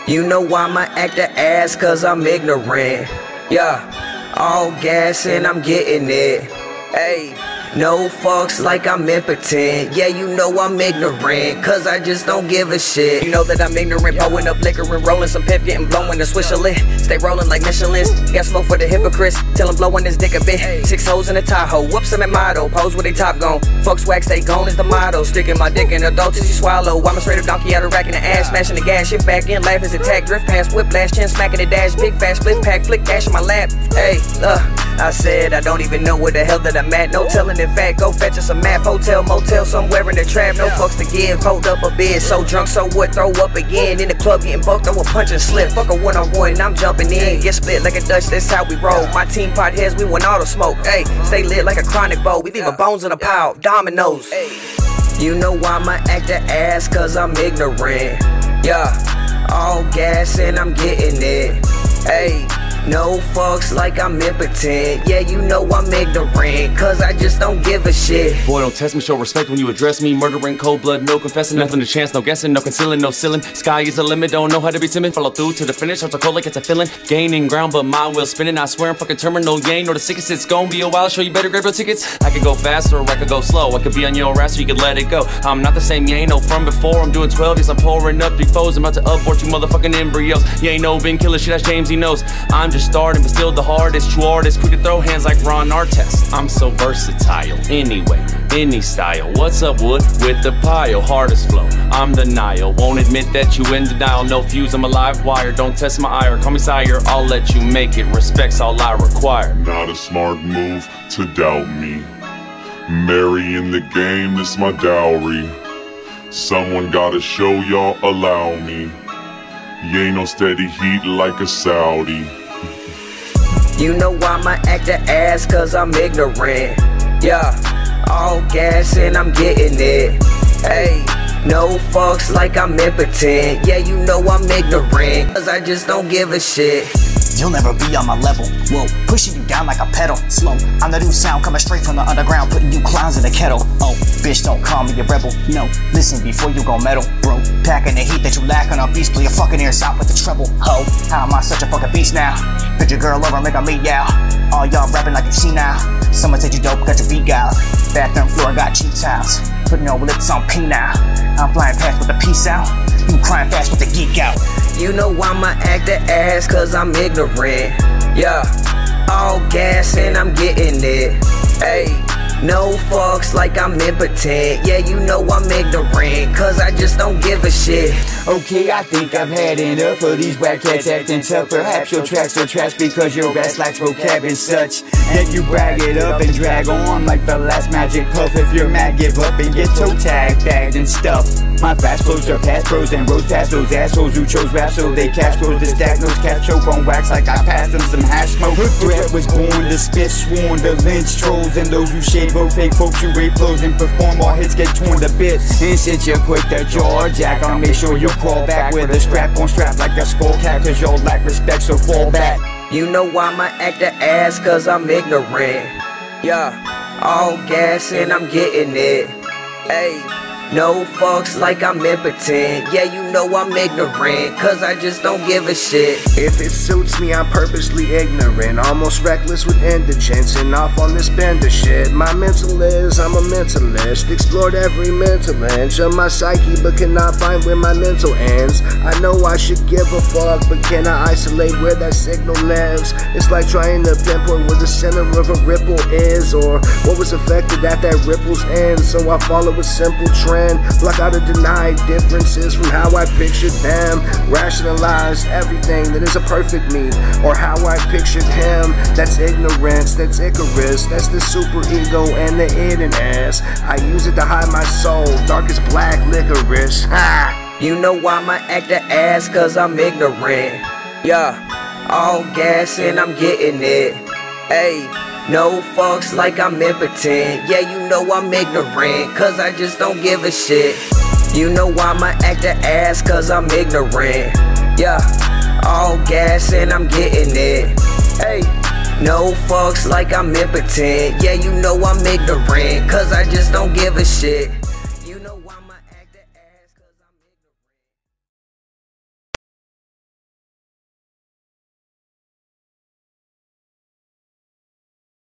You know I'ma act the ass cause I'm ignorant. Yeah, all gas and I'm getting it. Hey, no fucks like I'm impotent. Yeah, you know I'm ignorant, cause I just don't give a shit. You know that I'm ignorant, blowing up liquor and rolling some piff, getting blowing the swisher lit. Stay rolling like Michelin's, got smoke for the hypocrites. Tell him blowing his dick a bit. 6 holes in a Tahoe, whoops I'm at motto. Pose with they top gone, fuck swag stay gone is the motto. Sticking my dick in a throat till you swallow. I'm a straight up donkey out of rack in the ass, smashing the gas, shift back in, laugh as attack, drift past, whiplash, chin smacking the dash, big fast split pack, flick cash in my lap. Hey, I said I don't even know where the hell that I'm at. No telling in fact, go fetch us a map. Hotel, motel, somewhere in the trap. No fucks to give, hold up a bid. So drunk, so what, throw up again. In the club getting bucked, throw a punch and slip. Fuck a one-on-one and I'm jumping in. Get split like a Dutch, that's how we roll. My team pot heads, we want all the smoke. Hey, stay lit like a chronic bowl. We leave our bones in a pile, dominoes. You know I'ma act the ass cause I'm ignorant. Yeah, all gas and I'm getting it. Hey, no fucks like I'm impotent. Yeah, you know I'm ignorant, cause I just don't give a shit. Boy, don't test me, show respect when you address me. Murdering, cold blood, no confessing, nothing to chance, no guessing, no concealing, no ceiling. Sky is the limit, don't know how to be timid. Follow through to the finish, I'm so cold like it's a feeling. Gaining ground, but my wheel spinning. I swear I'm fucking terminal, you ain't know the sickest. It's gon' be a while, show you better grab your tickets. I could go faster or I could go slow. I could be on your ass or you could let it go. I'm not the same, you ain't know from before. I'm doing 12 years, I'm pouring up 3 foes. I'm about to abort you motherfucking embryos. You ain't no been killer shit, that's James, he knows. I'm just starting, but still the hardest, true artist, quick to throw hands like Ron Artest. I'm so versatile, anyway, any style. What's up, Wood? With the pile, hardest flow, I'm the Nile. Won't admit that you in denial, no fuse, I'm a live wire. Don't test my ire, call me sire, I'll let you make it. Respect's all I require. Not a smart move to doubt me. Marry in the game, this my dowry. Someone gotta show y'all, allow me. You ain't no steady heat like a Saudi. You know I'ma act the ass cause I'm ignorant. Yeah, all gas and I'm getting it. Hey, no fucks like I'm impotent. Yeah, you know I'm ignorant, cause I just don't give a shit. You'll never be on my level, whoa, pushing you down like a pedal, slow. I'm the new sound coming straight from the underground, putting you clowns in the kettle. Oh, bitch, don't call me a rebel, no, listen before you go metal, bro. Packing the heat that you lack on a beast, play your fucking ears out with the treble, ho. How am I such a fucking beast now? Put your girl over, make her meet y'all. All y'all rapping like you see now. Someone said you dope, got your beat out. Bathroom floor got cheap towels, putting your lips on P now. I'm flying past with the peace out, you crying fast with the geek out. You know I'ma act the ass cause I'm ignorant. Yeah, all gas and I'm getting it. Hey, no fucks like I'm impotent. Yeah, you know I'm ignorant, cause I just don't give a shit. Okay, I think I've had enough of these whack cats acting tough. Perhaps your tracks are trash because your ass lacks vocab and such. Then you brag it up and drag on like the last magic puff. If you're mad, give up and get toe tagged, bagged and stuffed. My fast flows are past pros and rose past those assholes who chose rap so they cash close the stack. Those cats choke on wax like I passed them some hash smoke. Threat was born to spit, sworn to lynch trolls and those who shade vote fake folks who rape flows and perform while hits get torn to bits. And since you're quick to jaw jack, I'll make sure you crawl back with a strap on strap like a skull cat, cause y'all lack respect, so fall back. You know I'ma act the ass cause I'm ignorant. Yeah, all gas and I'm getting it. Hey, no fucks like I'm impotent. Yeah, you know I'm ignorant, cause I just don't give a shit. If it suits me, I'm purposely ignorant, almost reckless with indigence, and off on this bender shit. My mental is, I'm a mentalist, explored every mental inch of my psyche, but cannot find where my mental ends. I know I should give a fuck, but can I isolate where that signal lives? It's like trying to pinpoint where the center of a ripple is, or what was affected at that ripple's end. So I follow a simple trend, block out or deny differences from how I pictured them, rationalize everything that is a perfect me, or how I pictured him. That's ignorance, that's Icarus, that's the super ego and the id and ass. I use it to hide my soul, dark as black licorice. Ha! You know I'ma act the ass cause I'm ignorant. Yeah, all gas and I'm getting it. Hey, no fucks like I'm impotent. Yeah, you know I'm ignorant, cause I just don't give a shit. You know I'ma act the ass cause I'm ignorant. Yeah, all gas and I'm getting it. Hey, no fucks like I'm impotent. Yeah, you know I'm ignorant, cause I just don't give a shit.